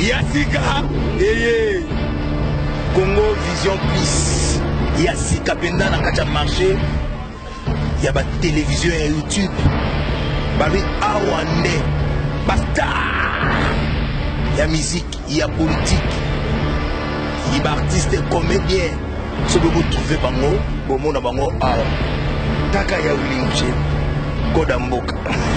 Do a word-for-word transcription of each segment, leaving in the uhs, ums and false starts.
Yasika eye Congo Vision Plus Yasika penda na kacha marché ya ba télévision et YouTube babi awande basta ya musique ya politique ya artiste comédien ce que vous trouvez bango bomo na bango awa taka ya ulinche kodamboka.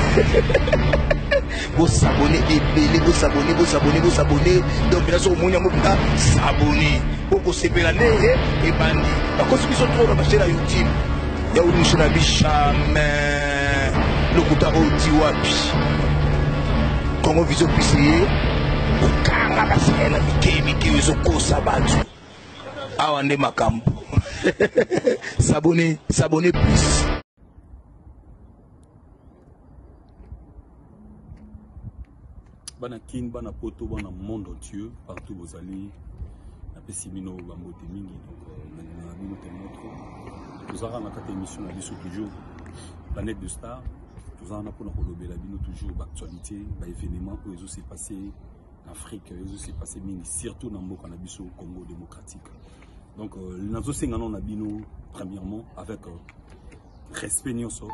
Vous s'abonnez et vous s'abonnez, vous s'abonnez, vous s'abonnez. Donc bien sûr, mon amour, s'abonner. Pour que c'est pélané et bandi. Parce que ceux qui sont trop dans la YouTube, il y a une mission à jamais. Le Kouta Odiwapi. Comment vous avez pu pour Kanga la scène, Miki, Miki, Uzoko, Sabatu. Awande Makambo. S'abonner, s'abonner plus. Bana kin bana poto bana monde entier partout vous allez na pesimino bambote mingi donc na bino temoto tous ara na kata émission na biso toujours planète de star tous ara na pona kolobela bino toujours d'actualité ba événement où ils s'est passé en Afrique ils s'est passé mingi surtout na mboka na biso Congo démocratique donc nazo senga na bino premièrement avec respect nyonso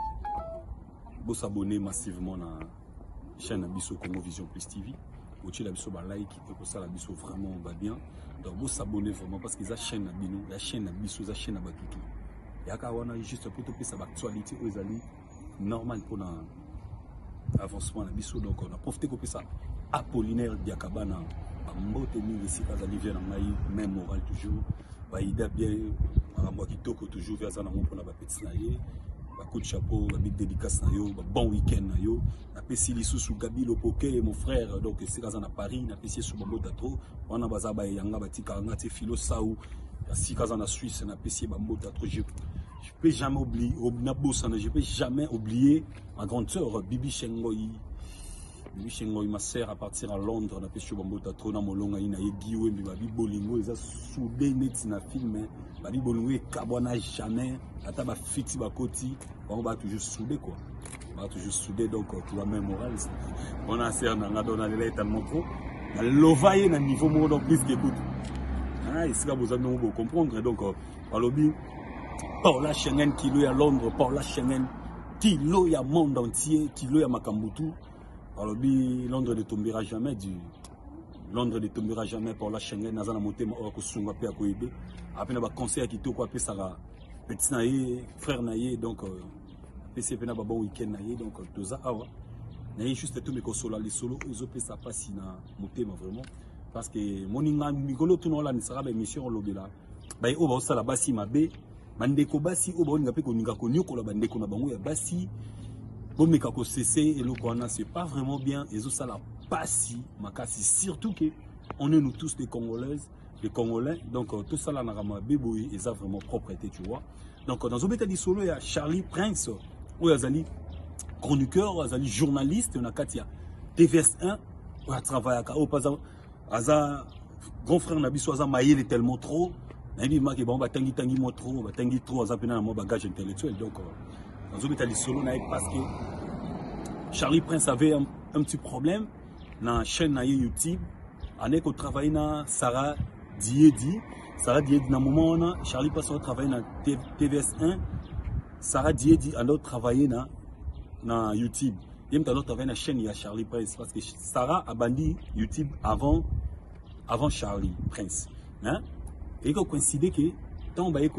vous s'abonner massivement na chaîne Abisso Congo Vision Plus T V. Vous avez la like et pour ça la Abisso vraiment va bien. Donc vous s'abonnez vraiment parce que la chaîne Abino, la chaîne Abisso, la chaîne Abatutu. Et à on a juste pour toper sa actualité aux alliés normal pour l'avancement Abisso. Donc on a profité de ça. Apollinaire Diakabana, Mbote Mingi si pas allié vient en même moral toujours. Baïda bien, moi qui toque toujours vers un amour pour la petite naïe. Coup de chapeau, la big dédicace na yo, bon week-end na yo. Na pesi li sous Gabi Lopoke mon frère donc c'est quand on a Paris, na pesi sous Bambo Datro, on a bazaba yanga batika nga te filo saou. Si quand on a Suisse na pesi Bambo Datro, je je peux jamais oublier, na bossana, je peux jamais oublier ma grande sœur Bibi Chengoyi. Bibi Chengoyi ma sœur à partir à Londres na pesi Bambo Datro na molonga ina yegiwe mbi babi bolingo eza soudé net na film babi bolingo kabona jamais ata ba fiti ba koti on va toujours souder quoi on va toujours souder donc tu vas même moral on a serre na ngado na lela tellement trop na lovaye na niveau mo donc plus que écoute ah ici là vous allez comprendre donc par lobby par la Schengen kilo ya Londres par la Schengen kilo ya monde entier kilo ya Makambutu par lobby Londres ne tombera jamais du Londres ne tombera jamais par la Schengen nazana monter ma ko sunga pe ko aider après na ba conseil qui to ko pe ça petit naïe frère naïe donc P C P na bon week-end naïe donc tout ça awa naïe juste tout mes consoles les solo ils ont fait ça pas si na motema vraiment parce que moninga mikolo tout non là ne sera ba mission lobela ba o ba ça la basi mabe bandeko basi o ba ninga pe ko ninga ko nyokola bandeko na bango ya basi bon mais kako cesser et le kwana c'est pas vraiment bien ils ont ça la basi makasi surtout que on est nous tous des Congolaises les Congolais, donc euh, tout ça là, n'a béboué, ils ont vraiment propreté, tu vois. Donc dans un béta du solo, il y a Charlie Prince, où il y a des chroniqueurs, il y a des journalistes, il y a Katia T V S un, où il y a travaillé à Katia, il y a grand frère Nabiso, il y a maillé est tellement trop, il y a des gens qui tangi tangi mo trop, tangi trop, il y a un bagage intellectuel. Donc dans un béta du solo, parce que Charlie Prince avait un, un petit problème dans la chaîne YouTube, il y a travaillé dans Sarah Diedi, Sarah Diedi, dans le moment où Charlie passe à travailler dans T V S un, Sarah Diedi a travaillé dans, dans YouTube. Il y a travaillé dans la chaîne de Charlie Prince parce que Sarah a bandit YouTube avant, avant Charlie Prince. Hein? Et il a coïncidé que tant que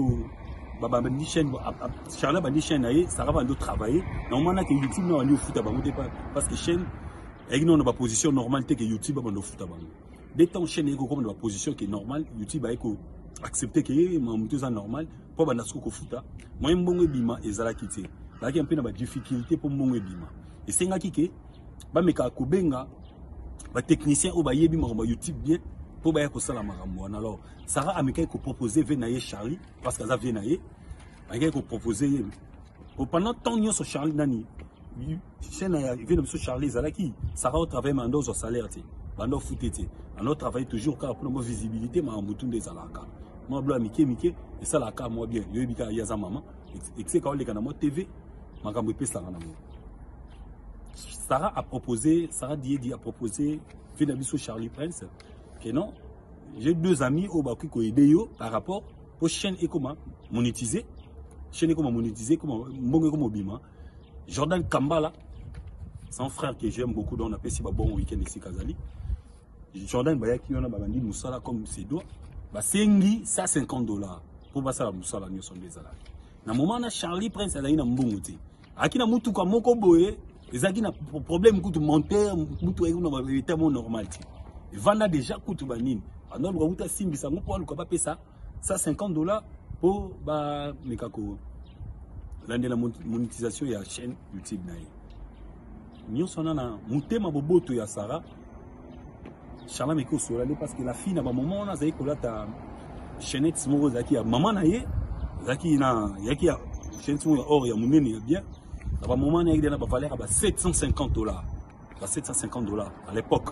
Charlie a bandit chaîne, Sarah va travailler. Normalement, que YouTube n'a pas foot parce que chaîne, elle n'a pas de position normale que YouTube a bandit foot. Dès que chaîne est comme la position qui est normale, YouTube a accepté que c'est normal pour que je fasse foot. Moi, je suis bima et zala kité. Là, il y a un peu de difficulté pour moi bima. Et c'est nga kike, ba meka kobenga, ba technicien ou ba yebi maramba YouTube bien pour ba ko sala marambo. Alors, Sarah a meka ko proposer venaye Charlie parce que ça venaye, ba ko proposer pour pendant temps nyo sur Charlie nani. Chaîne a venu sur Charlie Zalaki, Sarah au travail mando au salaire té. Bando foutete. On travaille toujours car pour notre visibilité, mais en bouton des alaka. Moi, blanc, Mickey, Mickey, et ça, la car, moi bien. Je vais dire à maman, et c'est quand les canaux T V, ma gamme de Sarah a proposé, Sarah Diedi a proposé fait d'habitude Charlie Prince, que non, j'ai deux amis au Bakou qui ont aidé par rapport aux chaînes et comment monétiser, chaîne et comment monétiser, comment bon comment bima. Jordan Kambala, son frère que j'aime beaucoup, dont on appelle si bon week-end ici Kazali. Jordan Bayaki on a bandi Moussala comme ses doigts, bah c'est cent cinquante dollars pour passer la Moussala nous sommes des alades. Na moment na Charlie Prince a ina mbongote. Akina mutu kwa moko boye, ezaki na problème kutu monter, mutu eko na tellement normal ti. Vanda déjà kutu banini. Alors le gouta simbi ça pour le pas ça cent cinquante dollars pour ba mekako. L'année la monétisation ya chaîne YouTube naï. Nous sommes na mutema boboto ya Sarah. Charla meko solale parce que la fille na ba moment on a zaï ko la ta chaîne moko zaki ya maman naïe. Zaki na yaki ya chaîne ya or ya munene ya bien. Na ba moment na na ba valeur ba sept cent cinquante dollars. Ba sept cent cinquante dollars à l'époque.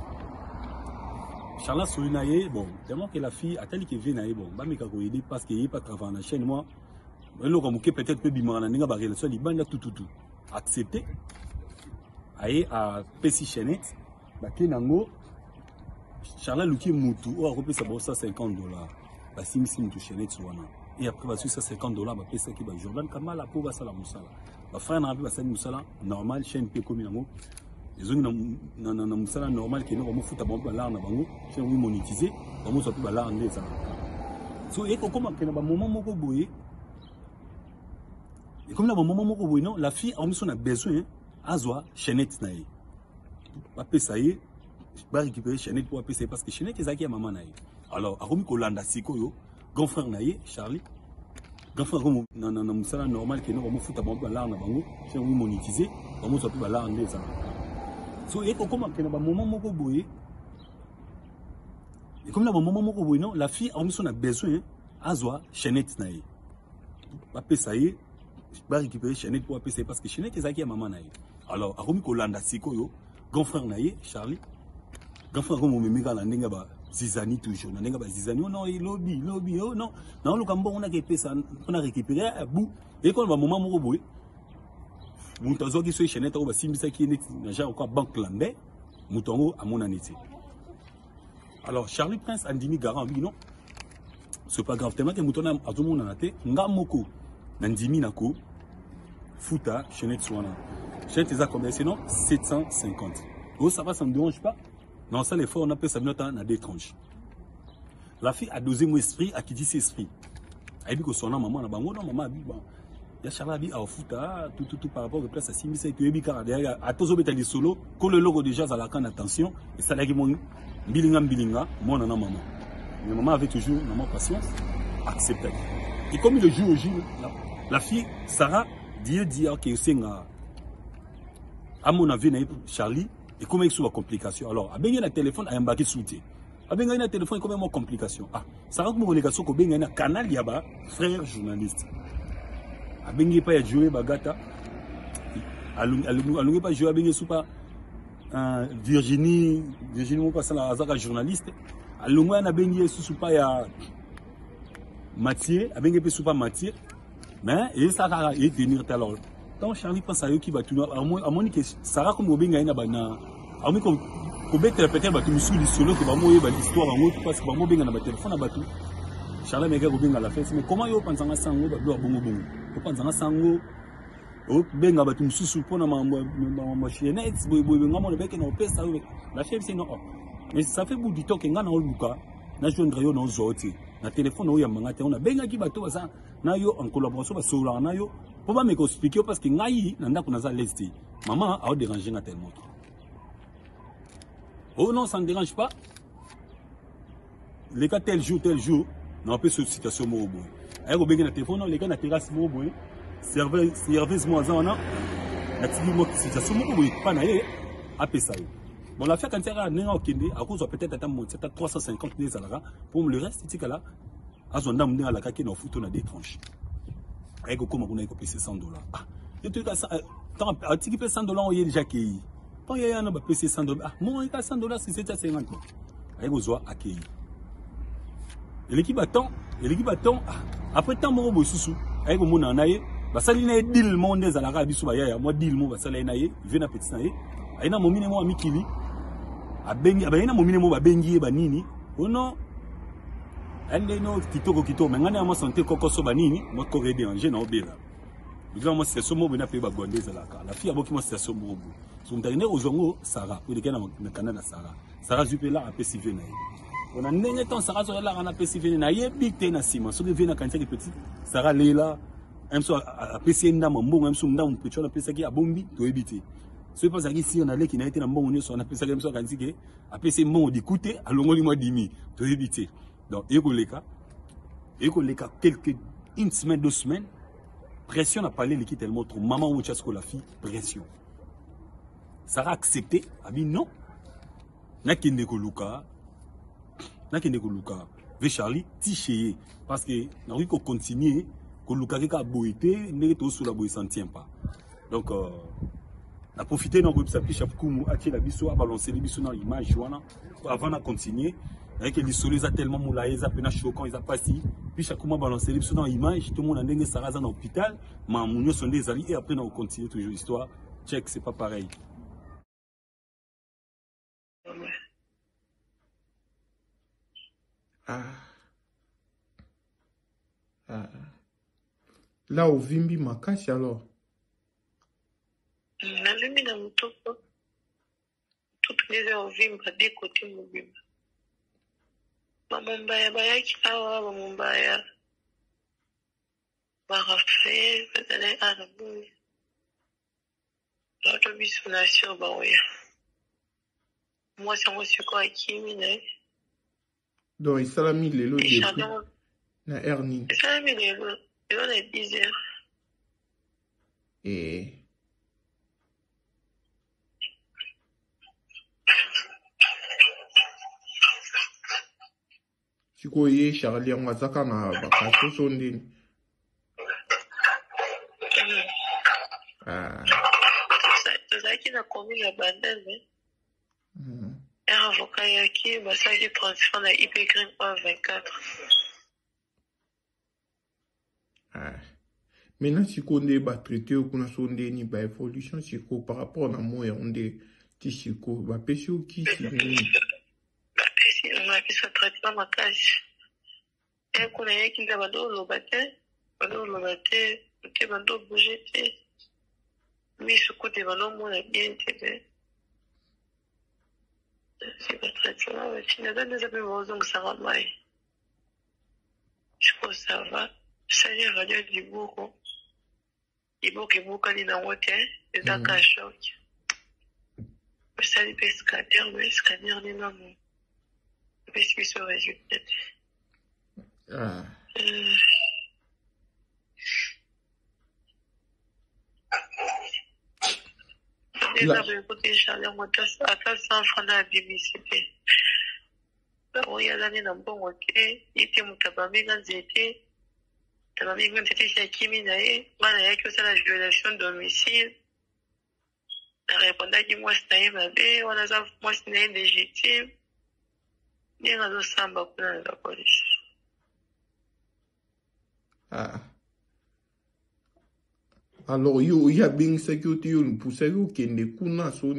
Charla Solinaye, bon, tellement que la fille a tellement qu'elle vient naïe, bon, bah mais quand il dit parce qu'il n'y a pas de travail dans la chaîne, moi, le remonqué peut-être peut bimar na ninga barrel, soit il bande tout tout tout, accepté, aïe à Pessi Chenette, bah Kenango, Charla Luki Moutou, oh, repère ça bon ça cinquante dollars, bah sim sim tout Chenette soana, et après bah sur ça cinquante dollars, bah pesa qui bah Jordan Kamala pour bah ça la moussala, bah frère n'a pas ça moussala, normal chaîne peut comme nango. Les gens na na na musala normal qui nous on fout à bon balar na bango c'est oui monétiser on soit plus balar ndé ça so et comment que na ba moment moko boye et comme na ba moment moko boye non la fille a on a besoin azwa chaînette naïe pas pesaye pas récupérer chaînette pour pesaye parce que chaînette ezaki ya maman naïe alors a komi kolanda sikoyo grand frère naïe Charlie grand frère comme na na musala normal qui nous on fout à bon balar na bango c'est oui monétiser on soit plus balar ndé ça. So, et comment que na ba moment moko boye et comme na ba moment moko boye non la fille a on a besoin azwa chaînette naïe pas pesaye pas récupérer chaînette pour pesaye parce que chaînette ezaki ya maman naïe alors a komi kolanda sikoyo grand frère naïe Charlie grand frère comme memeka la ndenga ba zizani toujours na ndenga ba zizani non lobby lobby oh non na lo kambo on a que pesa on a récupérer bout et comme ba moment moko boye Moutanzo qui soit chaînette au bas simbisa qui est déjà encore banque landais Moutango à mon année. Alors Charlie Prince Andimi Garant oui non c'est pas grave tellement que Moutona à tout le monde en a été Ngamoko Nandimi Nako Fouta chaînette Swana chaînette ça combien sinon sept cent cinquante. Oh ça va ça me dérange pas non ça l'effort on appelle ça note à des tranches. La fille a dosé mon esprit à qui dit ses esprits. Elle dit que son nom maman na bango non maman abi bon. Il y a Charlabi à Fouta, tout, tout, tout par rapport au place à Simisa et que Ebika derrière à tous les solo, que le logo déjà à la canne attention, et ça l'a dit mon bilinga bilinga, mon nana maman. Mais maman avait toujours maman patience, accepté. Et comme le jour au jour, la, la fille, Sarah, dit dire que c'est à mon avis, Charlie, et comment il y a une complication. Alors, à bien un téléphone, à un baquet soutien. À bien un téléphone, comment il y a une complication. Ah, Sarah, comme relégation, que bien un canal, yaba, frère journaliste. Abengi pas jouer bagata alungi pas jouer abengi soupa Virginie Virginie mon passant la azaka journaliste alungi na bengi soupa ya Mathieu abengi pe soupa Mathieu mais et ça va et tenir alors donc Charlie pense à eux qui va tout à mon que Sarah comme obenga ina bana a mi ko ko betre peut-être ba tu sulu solo que ba mo yeba l'histoire en parce que ba mo benga na ba téléphone na batu Charlie mega obenga la fête mais comment yo pense nga sango ba do bongo bongo Panzanga sango o benga batu msusu pona mambo mambo chienette boy boy ngamo le bec na pesa la chef c'est non mais ça fait bout du temps que ngana oluka na joindre yo no zoti na téléphone o ya mangate on a benga ki bato basa na yo en collaboration ba sola na yo pour pas me expliquer parce que ngai na ndako na za lesti maman a déranger na tellement oh non ça ne dérange pas les cas tel jour tel jour na peut cette situation mo boy ayo benga na téléphone les gars na terrasse mo boy serveuse serveuse mo azana na tibi mo situation mo boy pas na ye apesa yo bon la fait quand tu as n'a okende à cause peut-être attendre monter à trois cent cinquante des alara pour le reste tika là azonda mne ala kaki na futo na des tranches ayo comme on a copié cent dollars ah et tu ça tant atiki pe cent dollars on y déjà qui pas y a na ba pc cent dollars ah mon il cent dollars c'est sept cent cinquante ayo zo accueilli et l'équipe attend et l'équipe attend après tant mo bo susu ayo mo na naye basali na deal mo ndez alara biso ba ya mo deal mo basali na ye vient na petit na ye aina momine mo amikili abengi abayena momine mo babengi ba nini ono ande no kitoko kitoko mengana mo santé kokoso ba nini mo ko déranger na obela bizwa mo c'est somo bena pe ba gondeza la ka la fille aboki mo c'est somo bo so mtagine ozongo Sarah ou de kana na Canada Sarah Sarah zupela a pesive na on a ndenge ton Sarah zo la na pesive na ye big te na sima so que na kanisa petit Sarah lela même so a pesive ndama mbongo même so ndama mpecho na pesa ki abombi to ebité ce pas ici on allait qui n'a été dans bon union on a pensé comme ça quand dit après c'est bon d'écouter à longo mois demi to éviter donc eko leka eko leka quelques une semaine deux semaines pression a parlé l'équipe tellement trop maman ou chasse la fille pression ça a accepté a dit non na kende ko luka na kende ko luka ve Charlie tiché parce que na oui ko continuer ko luka ka boité ne to sous la boy s'en tient pas donc euh, a profité dans le chapitre Kumu a tiré la biso a balancé les biso dans l'image avant de continuer avec les solis a tellement moulaï a peine choquant ils a passé puis chaque mois balancé les biso dans l'image tout le monde a ndenge Saraza dans l'hôpital mais mounio sont des alliés et après on continue toujours l'histoire check c'est pas pareil ah ah là au Vimbi Makasi alors nalemi na mutoko tupineza ovimba de kote mobimba bamombaya bayaki awa bamombaya barafael bazalai araboui bato biso na sio baoya mwasi yango siko akimi na ye donc esalami lelo na heure nini esalami lelo lelo na dix heures e sikoyo ye Charlie yango azaka na bakaso so ndeni tozalaki na commune ya bandeme un avocat yaki basalaki transfert na I P Green un vingt-quatre maintenant sikoyo nde batraité oyo kuna so ndeni baévolution sikoyo par rapport na moya onde ti sikoyo bapesi yo kisi nini bapesi traitement makasi e kuna yaki nde bando oloba te bando oloba te te bando bouge te miso kote bando mona bien te be c'est pas traitement batina za neza pe bazongisa mai je pense ça va sali radio libuko libuko ebukali nango te ezaka choc basali pe scanner me scanner ni namo parce que ce résultat ah déjà le côté chaleur moi à cent francs na bibisité o ya lani na mbongo te ite mutabami na nzete tabami na nzete chez kimi na ye bana yaki osala violation domicile na répondaki mwasi na ye mabe wana aza mwasi na ye légitime ndenge azosamba kuna na polisi ah alors yo ya abengisaki yo te yo lupusaki okende kuna so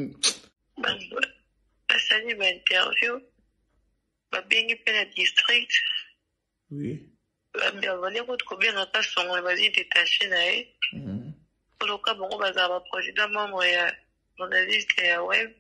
basali bainterview babengi mpe na district oui bavali kuti kobengaka songo bazi détaché na ye oloka bango bazala baprésident membre ya journaliste ya web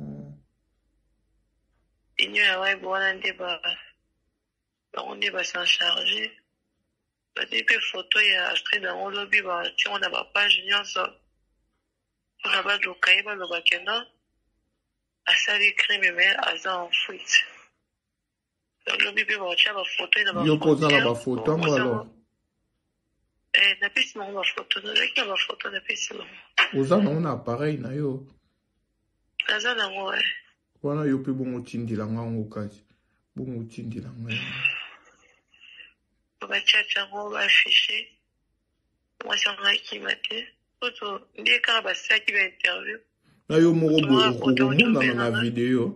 union ya web wana nde bango nde basan chargé batie mpe photo ya Astrid yango lobi bationgo na bapage nyonso mpona baluka ye baloba kena asali crime me aza en fuite lobi mpe batia bafoto ye na yo mpo oza na bafoto yango alors napesi bango bafoto nazalaki na bafoto napesi bango oza nango na appareil na yo aza nango e wana yo mpe bongo otindilanga yango kasi bongo otindilanga yango bachacha yango baafishe mwasi yango akima te oto nde kaka basalaki bainterview na yo moko boye okomonana na video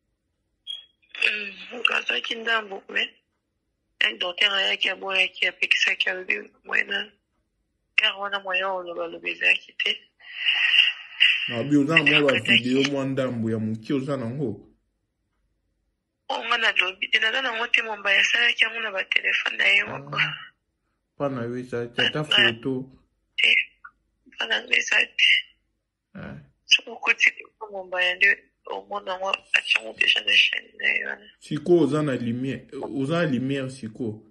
azalaki ndambo me docteur ayaki aboyaki apekisaki alobi mwena ere wana moyen olobaloba ezalaki te nabi oza na mwa bavideo mwa ndambo ya moke oza nango nga na lobi te naza nango te momba yasalaki yango na batelefone na ye moko mpa na yo eza te ata foto te mpa na ngo eza te soki okoti momba ya nde omona yango atiango deja na chaine na ye wana siko oza na lumière oza na lumière siko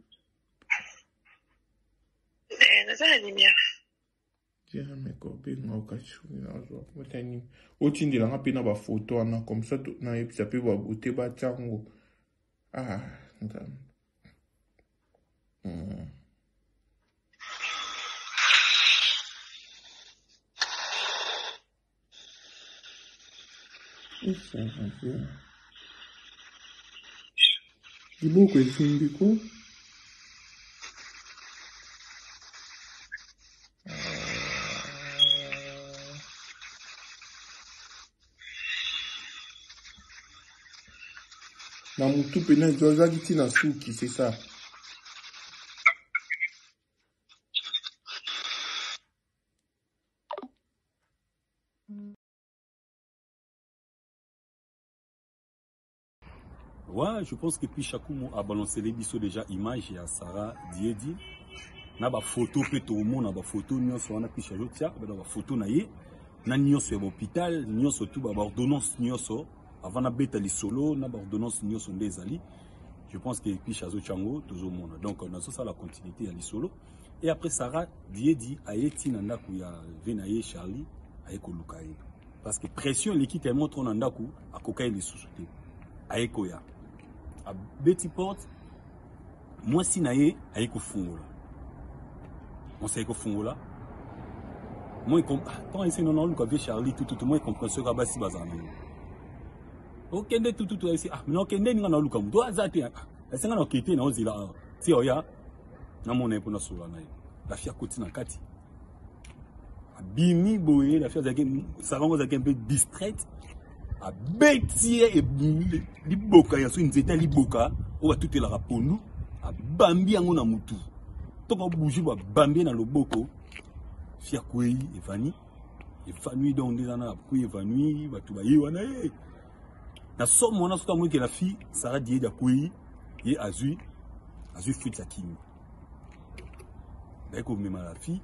naza na lumière tira mekobe nga okasuni nazwa motani otindelanga mpe na bafoto wana comme ça nayebisa mpe babote batiango ah nzambe liboko esumbi ko na mutu pena ezwazaki ntina suki c'est ça ouais, je pense que puis Chakumo a balancé les bisous déjà image à Sarah Diedi na ba photo pe tout le monde na ba photo nyonso wana puis chajo tia ba ba photo na ye na nyonso ya hôpital nyonso tout ba ordonnance nyonso avant na beta li solo na ba ordonnance nyonso ndezali. Je pense que puis chazo chango tout le monde donc on a ça la continuité ya li solo et après Sarah Diedi a eti na ndaku ya Venaye Charlie a ekolukaye parce que pression l'équipe est montre na ndaku akokaye li sous-souté a ekoya a Betty Porte moi si naye a ekofungola on sait ekofungola moi comme tant ici non non le quoi Charlie tout tout moi compréhension ka basi bazana okende tout tout ici ah non kende ninga na luka mdo azati esenga na okete na ozila ti oya na mona epona sola na la fia koti na kati abimi boye la fia zaki savango zaki un peu distraite a betie et liboka ya so nzeta liboka o tout la rapondu a bambi yango na mutu to ko bouger ba bambi na loboko fia kwei evani evani donc des ana kwei evani batu ba yewana eh na somme mona so tamwe que la fille Sarah Diedi da kwei ye azui azui fuite ya kimi ba ko mema la fille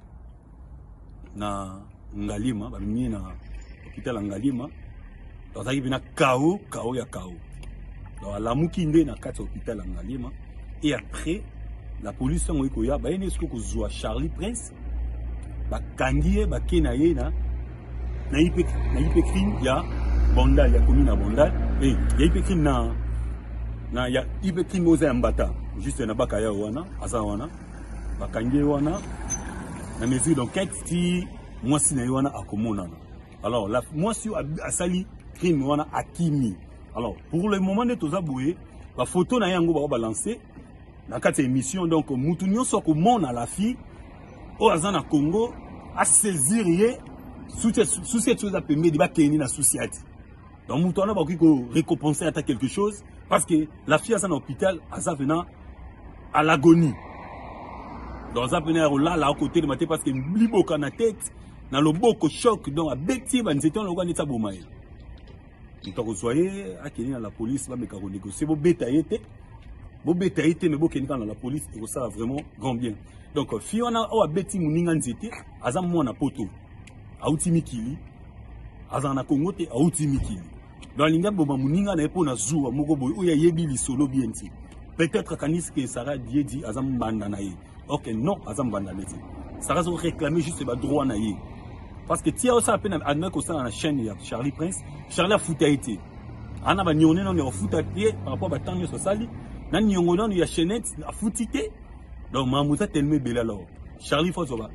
na Ngalima ba mimi na hôpital Ngalima dans un bina K O K O ya K O donc la mukinde na kati hôpital Ngalima et après la police ngo ikoya ba ene sko ko zwa Charlie Prince ba kangie ba kenaye na na ipe na ipe crime ya Bondal ya commune Bondal et ya ipe crime na na ya ipe crime oza mbata juste na bakaya wana asa wana ba kangie wana na mesure d'enquête si moi si na wana akomona alors la moi si a sali crime wana akimi alors pour le moment de toza boué la photo na yango ba balancer na kati émission donc mutu nyonso ko mona la fille o azana Congo a saisir ye souci souci chose a permis de ba keni na société donc mutu na ba ko récompenser à quelque chose parce que la fille a dans l'hôpital a ça venant à l'agonie dans un pénère là là à côté de maté parce que liboka na tête na loboko choc donc a beti ba nzete on neta bomaye donc soyez à keni na la police va me ka négocier bo beta yete bo beta yete mais bo keni na la police et ça vraiment grand bien donc fiona o abeti muninga nzete aza mona poto auti mikili aza na Congo te auti mikili dans linga bo muninga na epo na zuwa moko boy o ya yebi li solo bien ti peut-être kanis que Sarah Diedi aza mbanda na ye ok non aza mbanda na ye Sarah zo réclamer juste ba droit na ye parce que tia ça peine admet que ça dans la chaîne ya Charlie Prince Charlie a fouta été ana ba nyone non ne fouta pied par rapport ba tanyo so sali na nyongo non ya chaînette a foutité donc mamuta tellement bela alors Charlie faut zoba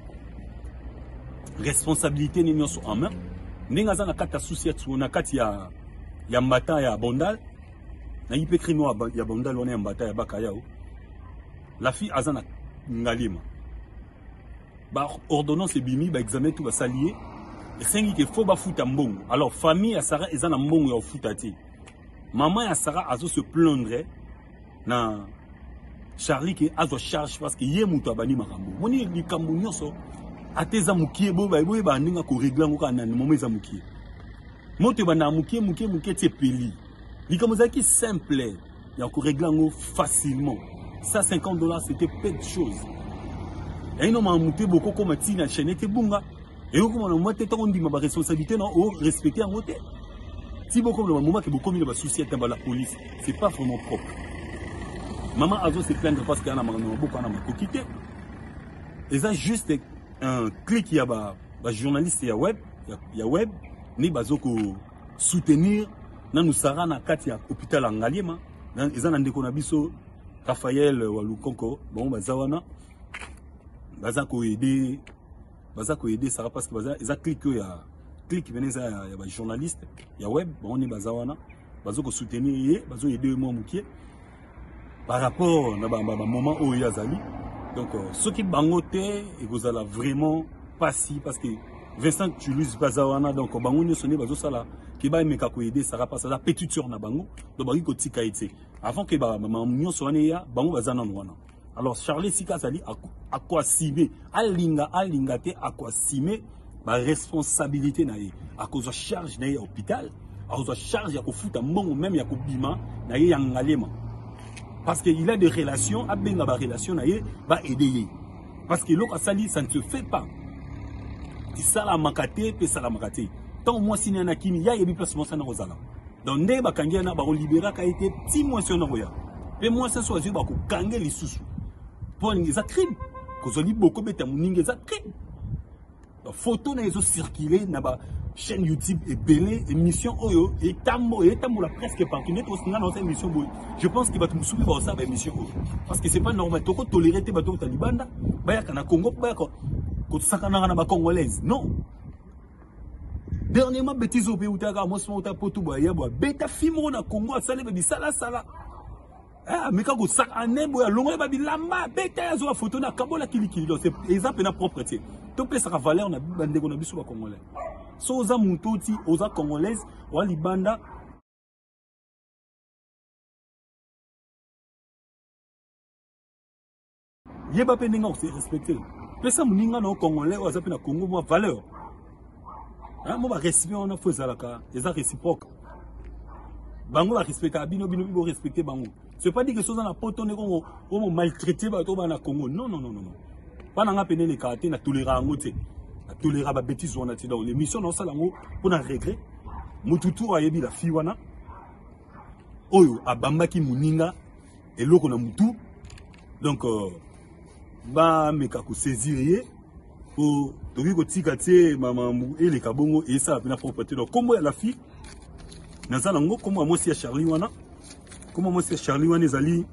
responsabilité ni nyonso en main ninga za na kata société na kati ya ya mbata ya Bondal na yipe crime ya Bondal on ya mbata ya bakaya la fille azana Ngalima ba ordonnance bimi ba examen tout ba salier et cinq qu'il faut ba futa mbongo alors famille ya Sarah ezana mbongo ya futa ti maman ya Sarah azo se plaindre na Charlie qui azo charge parce que ye muto abani makambo moni likambo nyonso ateza mukie bo ba bo ba ninga ko régler ngo kana ni moment za mukie moto ba na mukie mukie mukie ti peli likambo za ki simple il y a encore réglé facilement. Ça, cinquante dollars, c'était peu de choses. Et nous avons monté beaucoup comme un petit chaîne et bunga. Et nous avons monté tant on dit ma responsabilité non au respecter en côté. Si beaucoup de moment que beaucoup de soucis étaient dans la police, c'est pas vraiment propre. Maman a se plaindre parce qu'il y a beaucoup de quitté. Et ça juste un clic il y a ba journaliste il y a web, il y a web ni bazoko soutenir na nous sara na kati ya hôpital Ngaliema. Ils ont ndeko na biso Raphaël Walukonko bon bazawana bazako aider bazako aider ça parce que baza ils a clic il y a clic venez ça il y a ba journaliste il y a web bon ni bazawana bazoko soutenir yé bazo aider moi mukie par rapport na ba moment où il y a zali donc ceux qui bangote et vous allez vraiment pas si parce que Vincent Toulouse bazawana donc bango ni sonné bazo sala qui va me kako aider ça pas ça la petite sur na bango donc baki ko tika ite avant que ba maman nyo sonné ya bango bazana wana alors Charlie Sika zali à quoi cimer alinga alinga te à quoi cimer ba responsabilité na ye à cause de charge na ye hôpital à cause de charge ya ko futa mbongo même ya ko bima na ye ya Ngaliema parce qu'il a des relations à benga ba relation na ye va aider parce que l'autre sali ça ne se fait pas si ça la makate pe ça la makate tant moi si na kini ya yebi placement ça na ozala donc ndé ba kangia na ba libéra ka été petit mois sur na roya pe moi ça soit ba ko kange lisusu pour les crime ko zoli boko beta muninge za crime donc photo na ezo circuler na ba chaîne YouTube et belé émission oyo et tambo et tambo la presque partout net aussi na dans cette émission boy je pense qu'il va te soulever ba ça ba émission parce que c'est pas normal to ko tolérer te ba to talibanda ba ya kana Congo ba ya ko ko sakana na ba congolaise non dernièrement bêtise au pays où t'as moi son ta potu ba ya ba beta fimo na Congo sale ba sala sala ah mais quand ko sak ané boya longo ba bilamba beta ya zo photo na kabola kilikili donc c'est exemple na propreté to pe sa valeur na bande ko na biso ba congolais so oza mutoti oza congolaise wa libanda yeba pe ninga ko respecter pesa muninga na congolais oza pe na Congo mo valeur hein mo ba respect on a faut zalaka eza réciproque bango ba respecter bino bino bino respecter bango c'est pas dire que chose na poto ne ko mo maltraiter ba to ba na Congo non non non non pas na ngapene le karaté na tolérance ngote na tolérance ba bêtise on a ti dans l'émission non ça lango pour na regret mututu ayebi la fi wana oyo abambaki muninga eloko na mutu donc euh, ba meka ko saisir pour toki ko tika tie mama et les kabongo et ça na propreté donc comme la fille naza nango comme moi si Charlie wana comme moi si Charlie wana ezali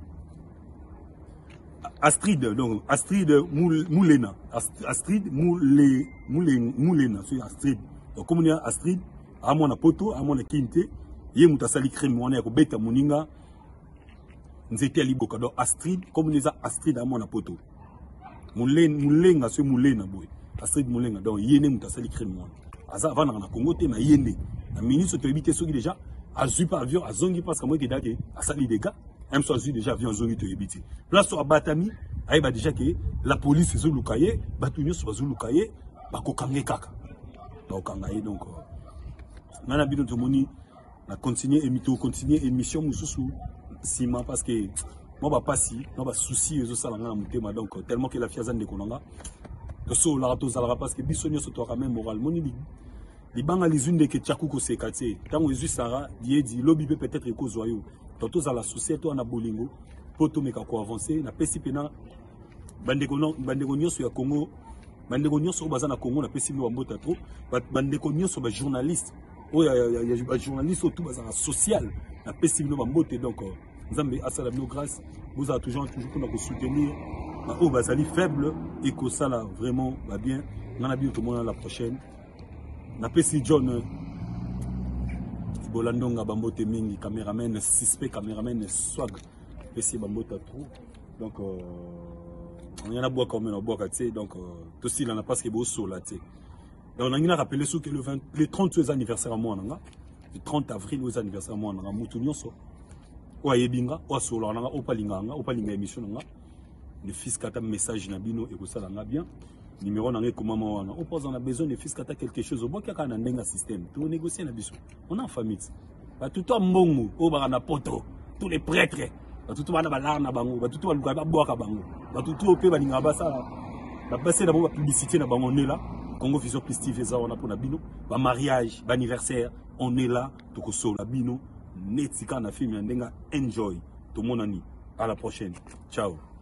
Astrid donc Astrid Moulena Astrid Moulé Moulé Moulena c'est Astrid donc comme on a Astrid à mon poto à mon kinte ye mutasali crème wana ko beta muninga nzete ali boka donc Astrid comme on a Astrid à mon poto Moulena Moulenga c'est Moulena boy Astrid Moulenga donc yene mutasali crème wana aza avant na Congo te na yende na ministre to ebité soki déjà azu par avion azongi parce que moi qui date asali des gars même soit azu déjà avion zongi to ebité place to abatami ayeba déjà que la police zo lukaye batunyo so zo lukaye bako kange kaka ba kangaye donc nana bino to moni na continuer émission continuer émission mususu sima parce que moi ba pasi moi ba souci zo sala na mutema donc tellement que la fiaza de konanga to so la to zala parce que bisonyo so to quand même moral moni les bangs les unes de que tchakou ko sekate tango ezu sara die di lobby peut-être ko zoyo toto à la société on a bolingo poto meka ko avancer na pesi pena bandeko no bandeko nyoso ya Congo bandeko nyoso baza na Congo na pesi mi wambota trop bandeko nyoso ba journaliste o ya ya ba journaliste tout baza social na pesi mi wambote donc nzambe asala no grâce vous a toujours toujours pour nous soutenir na o bazali faible et que ça là vraiment va bien on a bien tout le monde la prochaine na pesi John Bolandonga bambote mingi caméraman suspect caméraman swag pesi bambota trop donc euh, on y en a boire comme on boire tu sais donc euh, tout style on a pas ce que beau so là tu sais donc on a rien rappelé sous que le vingt les trentième anniversaire à moi nanga le trente avril aux anniversaire à moi nanga mutu nyonso o ayebinga o solo nanga o palinga nanga o palinga émission nanga le fils kata message na bino et ko sala nga bien numéro nangé comment on on pose on a besoin de fils kata quelque chose au boka kana ndenga système tout négocier na biso on a en famille ba tout toi mbongo o ba na poto tous les prêtres batutu bana balar na bango batutu baluka ba boaka bango batutu ope balinga basala ba passer d'abord la publicité na bango on est là Congo Vision Plus T V ça on a pour na bino ba mariage ba anniversaire on est là toko so la bino netika na film ndenga enjoy to monani à la prochaine ciao.